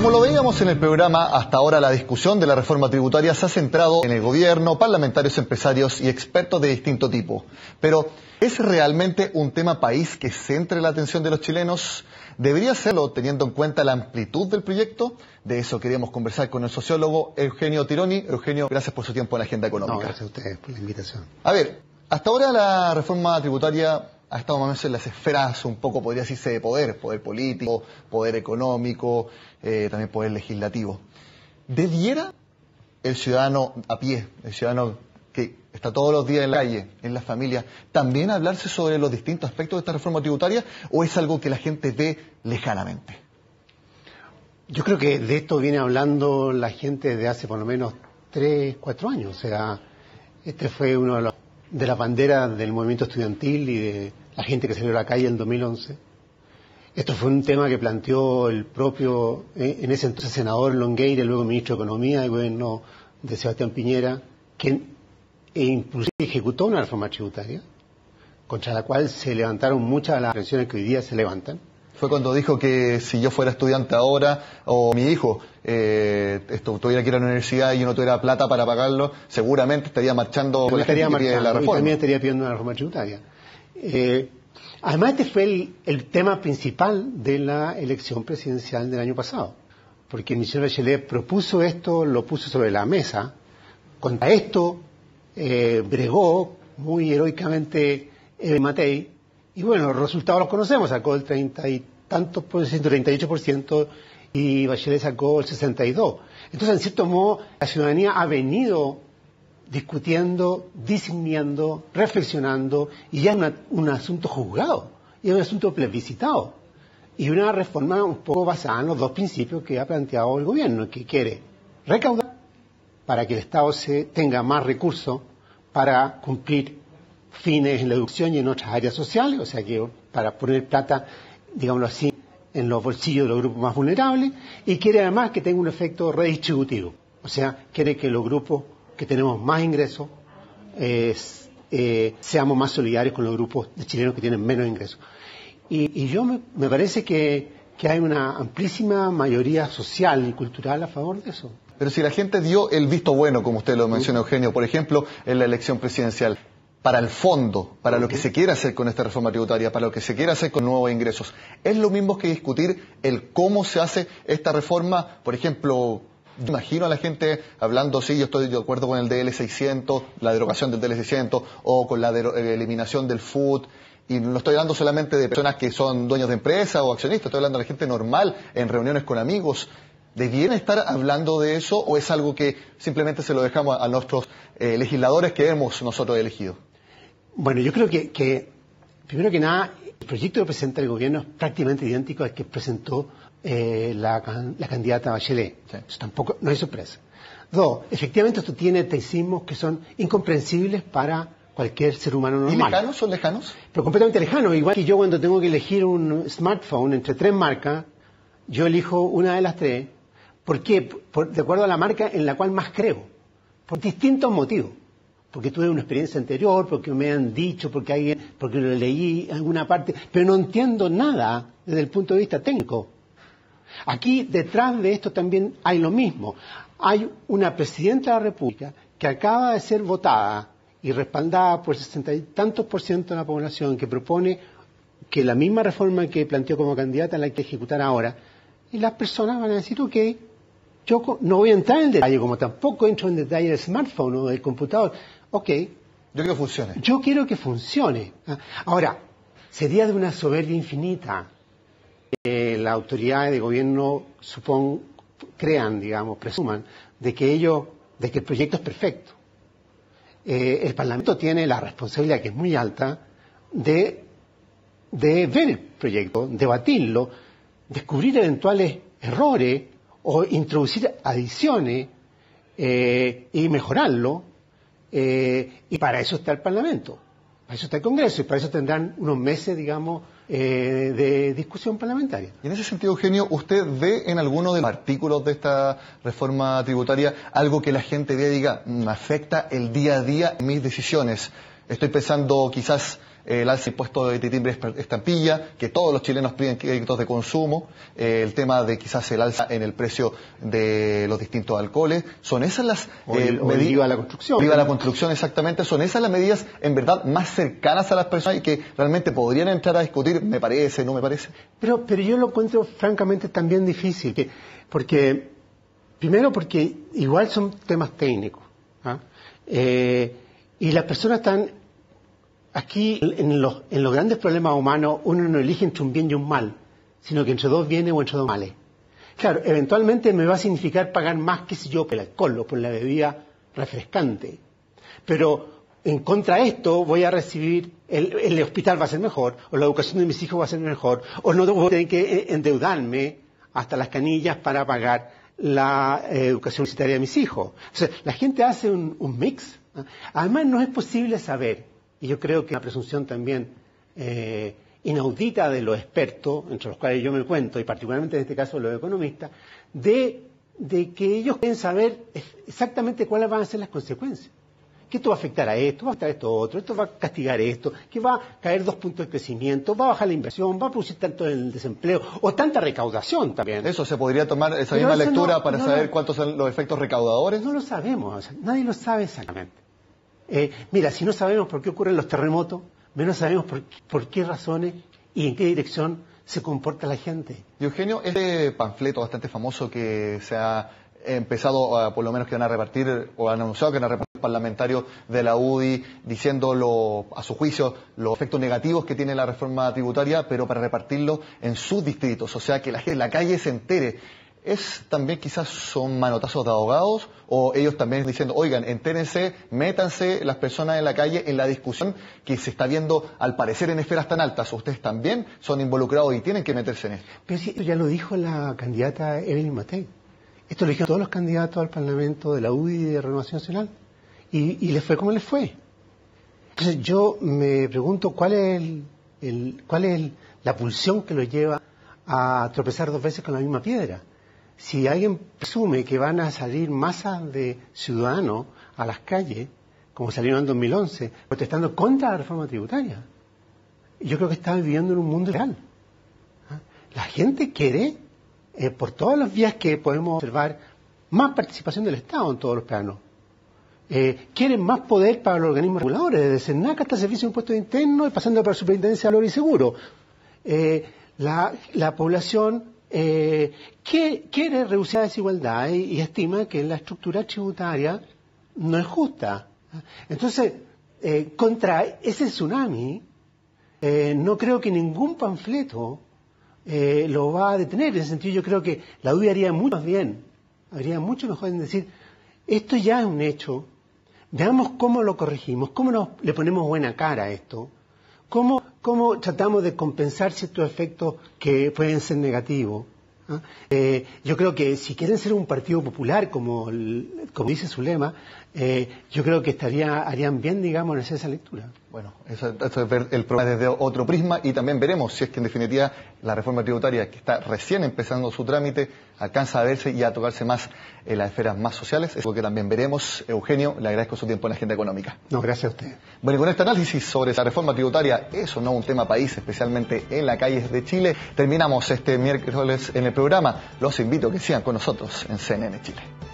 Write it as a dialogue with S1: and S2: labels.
S1: Como lo veíamos en el programa, hasta ahora la discusión de la reforma tributaria se ha centrado en el gobierno, parlamentarios, empresarios y expertos de distinto tipo. Pero, ¿es realmente un tema país que centre la atención de los chilenos? ¿Debería serlo teniendo en cuenta la amplitud del proyecto? De eso queríamos conversar con el sociólogo Eugenio Tironi. Eugenio, gracias por su tiempo en la Agenda Económica.
S2: No, gracias a ustedes por la invitación.
S1: A ver, hasta ahora la reforma tributaria ha estado más o menos en las esferas un poco, podría decirse, de poder político, poder económico, también poder legislativo. ¿Debiera el ciudadano a pie, el ciudadano que está todos los días en la calle, en la familia, también hablarse sobre los distintos aspectos de esta reforma tributaria, o es algo que la gente ve lejanamente?
S2: Yo creo que de esto viene hablando la gente desde hace por lo menos 3, 4 años. O sea, este fue uno de las banderas del movimiento estudiantil y de la gente que salió a la calle en 2011. Esto fue un tema que planteó el propio, en ese entonces senador Longueira, luego ministro de Economía del gobierno de Sebastián Piñera, quien inclusive ejecutó una reforma tributaria, contra la cual se levantaron muchas de las presiones que hoy día se levantan.
S1: Fue cuando dijo que si yo fuera estudiante ahora, o mi hijo tuviera que ir a la universidad y yo no tuviera plata para pagarlo, seguramente estaría marchando por la gente que pide la reforma.
S2: Y también estaría pidiendo una reforma tributaria. Además, este fue el tema principal de la elección presidencial del año pasado, porque Michelle Bachelet propuso esto, lo puso sobre la mesa. Contra esto bregó muy heroicamente Matei, y bueno, los resultados los conocemos, sacó el 30 y tantos por ciento, 38%, y Bachelet sacó el 62%. Entonces, en cierto modo, la ciudadanía ha venido discutiendo, discerniendo, reflexionando, y ya es un asunto juzgado, y es un asunto plebiscitado, y una reforma un poco basada en los dos principios que ha planteado el gobierno, que quiere recaudar para que el Estado tenga más recursos para cumplir fines en la educación y en otras áreas sociales, o sea que para poner plata, digámoslo así, en los bolsillos de los grupos más vulnerables, y quiere además que tenga un efecto redistributivo, o sea, quiere que los grupos que tenemos más ingresos, seamos más solidarios con los grupos de chilenos que tienen menos ingresos. Y yo me parece que hay una amplísima mayoría social y cultural a favor de eso.
S1: Pero si la gente dio el visto bueno, como usted lo menciona, Eugenio, por ejemplo, en la elección presidencial, para el fondo, para lo que se quiere hacer con esta reforma tributaria, para lo que se quiere hacer con nuevos ingresos, ¿es lo mismo que discutir el cómo se hace esta reforma? Por ejemplo, yo imagino a la gente hablando, sí, yo estoy de acuerdo con el DL600, la derogación del DL600, o con la eliminación del FUT, y no estoy hablando solamente de personas que son dueños de empresas o accionistas, estoy hablando de la gente normal, en reuniones con amigos. ¿Debieran estar hablando de eso, o es algo que simplemente se lo dejamos a nuestros legisladores que hemos nosotros elegido? Bueno,
S2: yo creo que primero que nada, el proyecto que presenta el gobierno es prácticamente idéntico al que presentó la candidata Bachelet. Sí. Eso tampoco, no hay sorpresa. 2, efectivamente esto tiene tecnicismos que son incomprensibles para cualquier ser humano normal.
S1: ¿Y lejanos? ¿Son lejanos?
S2: Pero completamente lejanos. Igual que yo cuando tengo que elegir un smartphone entre 3 marcas, yo elijo una de las 3. ¿Por qué? De acuerdo a la marca en la cual más creo. Por distintos motivos. Porque tuve una experiencia anterior, porque me han dicho, porque lo leí en alguna parte, pero no entiendo nada desde el punto de vista técnico. Aquí, detrás de esto también hay lo mismo. Hay una presidenta de la República que acaba de ser votada y respaldada por 60 y tantos % de la población, que propone que la misma reforma que planteó como candidata la hay que ejecutar ahora. Y las personas van a decir, ok, yo no voy a entrar en el detalle, como tampoco entro en detalle del smartphone o del computador. Ok.
S1: Yo quiero que funcione.
S2: Yo quiero que funcione. Ahora, sería de una soberbia infinita. Las autoridades de gobierno presuman de que el proyecto es perfecto. El Parlamento tiene la responsabilidad, que es muy alta, de ver el proyecto, debatirlo, descubrir eventuales errores o introducir adiciones y mejorarlo, y para eso está el Parlamento, para eso está el Congreso, y para eso tendrán unos meses, digamos, de discusión parlamentaria.
S1: Y en ese sentido, Eugenio, ¿usted ve en alguno de los artículos de esta reforma tributaria algo que la gente vea y diga, me afecta el día a día en mis decisiones? Estoy pensando quizás el alza de impuesto de timbre estampilla, que todos los chilenos piden créditos de consumo, el tema de quizás el alza en el precio de los distintos alcoholes. ¿Son esas las
S2: medidas? IVA a la construcción.
S1: IVA a la construcción, exactamente. ¿Son esas las medidas en verdad más cercanas a las personas y que realmente podrían entrar a discutir, me parece, no me parece?
S2: Pero yo lo encuentro francamente también difícil, primero porque igual son temas técnicos, ¿ah? Y las personas están aquí en los grandes problemas humanos. Uno no elige entre un bien y un mal, sino que entre dos bienes o entre dos males. Claro, eventualmente me va a significar pagar más, qué sé yo, por el alcohol o por la bebida refrescante, pero en contra de esto voy a recibir, el hospital va a ser mejor, o la educación de mis hijos va a ser mejor, o no voy a tener que endeudarme hasta las canillas para pagar la educación universitaria de mis hijos. O sea, la gente hace un mix, ¿no? Además no es posible saber, y yo creo que una presunción también inaudita de los expertos, entre los cuales yo me cuento, y particularmente en este caso los economistas, de que ellos quieren saber exactamente cuáles van a ser las consecuencias. Que esto va a afectar a esto, va a afectar a esto otro, esto va a castigar esto, que va a caer 2 puntos de crecimiento, va a bajar la inversión, va a producir tanto el desempleo, o tanta recaudación también.
S1: ¿Eso se podría tomar esa misma lectura para saber cuántos son los efectos recaudadores?
S2: No lo sabemos, o sea, nadie lo sabe exactamente. Mira, si no sabemos por qué ocurren los terremotos, menos sabemos por qué razones y en qué dirección se comporta la gente.
S1: Y Eugenio, este panfleto bastante famoso que se ha empezado, por lo menos que van a repartir, o han anunciado que van a repartir parlamentarios de la UDI, diciendo a su juicio los efectos negativos que tiene la reforma tributaria, pero para repartirlo en sus distritos, o sea que la gente en la calle se entere. ¿Es también quizás son manotazos de abogados o ellos también diciendo, oigan, entérense, métanse las personas en la calle en la discusión que se está viendo al parecer en esferas tan altas? Ustedes también son involucrados y tienen que meterse en esto.
S2: Pero sí, ya lo dijo la candidata Evelyn Matei. Esto lo dijeron todos los candidatos al Parlamento de la UDI y de Renovación Nacional. Y les fue como les fue. Entonces yo me pregunto cuál es la pulsión que los lleva a tropezar 2 veces con la misma piedra. Si alguien presume que van a salir masas de ciudadanos a las calles, como salieron en 2011, protestando contra la reforma tributaria, yo creo que están viviendo en un mundo real. La gente quiere, por todas las vías que podemos observar, más participación del Estado en todos los planos. Quieren más poder para los organismos reguladores, desde SENAC hasta el Servicio de Impuestos Internos y pasando por la Superintendencia de Valor y Seguro. La población quiere reducir la desigualdad y estima que la estructura tributaria no es justa. Entonces, contra ese tsunami, no creo que ningún panfleto lo va a detener. En ese sentido, yo creo que la UDI haría mucho más bien, haría mucho mejor en decir, esto ya es un hecho, veamos cómo lo corregimos, cómo le ponemos buena cara a esto, cómo tratamos de compensar ciertos efectos que pueden ser negativos. Yo creo que si quieren ser un partido popular, como dice su lema, yo creo que harían bien, digamos, en hacer esa lectura.
S1: Bueno, eso es ver el problema desde otro prisma y también veremos si es que en definitiva la reforma tributaria, que está recién empezando su trámite, alcanza a verse y a tocarse más en las esferas más sociales. Es lo que también veremos. Eugenio, le agradezco su tiempo en la Agenda Económica.
S2: No, gracias a usted.
S1: Bueno, y con este análisis sobre la reforma tributaria, eso no es un tema país, especialmente en las calles de Chile, terminamos este miércoles en el programa. Los invito a que sigan con nosotros en CNN Chile.